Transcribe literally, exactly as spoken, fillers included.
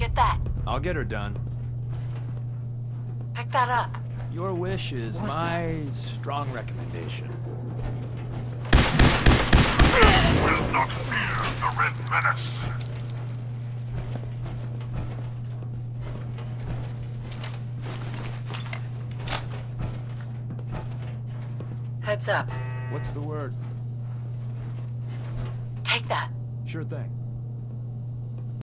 Get that. I'll get her done. Pick that up. Your wish is What my strong recommendation. Will not fear the Red Menace. Heads up. What's the word? Take that. Sure thing.